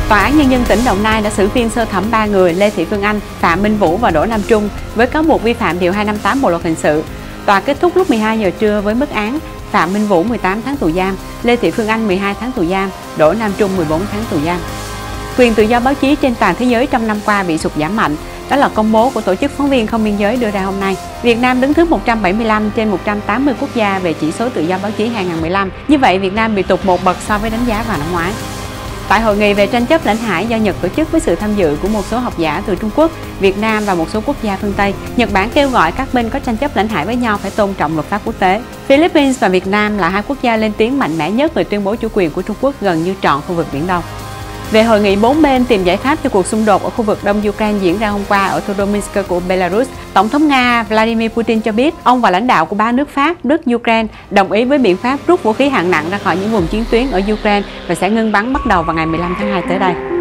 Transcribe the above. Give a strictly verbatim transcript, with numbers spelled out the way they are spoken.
Tòa án Nhân dân tỉnh Đồng Nai đã xử phiên sơ thẩm ba người Lê Thị Phương Anh, Phạm Minh Vũ và Đỗ Nam Trung với cáo buộc vi phạm điều hai trăm năm mươi tám Bộ luật hình sự. Tòa kết thúc lúc mười hai giờ trưa với mức án Phạm Minh Vũ mười tám tháng tù giam, Lê Thị Phương Anh mười hai tháng tù giam, Đỗ Nam Trung mười bốn tháng tù giam. Quyền tự do báo chí trên toàn thế giới trong năm qua bị sụt giảm mạnh. Đó là công bố của Tổ chức Phóng viên Không biên giới đưa ra hôm nay. Việt Nam đứng thứ một trăm bảy mươi lăm trên một trăm tám mươi quốc gia về chỉ số tự do báo chí hai nghìn không trăm mười lăm. Như vậy, Việt Nam bị tụt một bậc so với đánh giá vào năm ngoái. Tại hội nghị về tranh chấp lãnh hải do Nhật tổ chức với sự tham dự của một số học giả từ Trung Quốc, Việt Nam và một số quốc gia phương Tây, Nhật Bản kêu gọi các bên có tranh chấp lãnh hải với nhau phải tôn trọng luật pháp quốc tế. Philippines và Việt Nam là hai quốc gia lên tiếng mạnh mẽ nhất về tuyên bố chủ quyền của Trung Quốc gần như trọn khu vực Biển Đông. Về hội nghị bốn bên tìm giải pháp cho cuộc xung đột ở khu vực Đông Ukraine diễn ra hôm qua ở thủ đô Minsk của Belarus, Tổng thống Nga Vladimir Putin cho biết ông và lãnh đạo của ba nước Pháp, Đức, Ukraine đồng ý với biện pháp rút vũ khí hạng nặng ra khỏi những vùng chiến tuyến ở Ukraine và sẽ ngưng bắn bắt đầu vào ngày mười lăm tháng hai tới đây.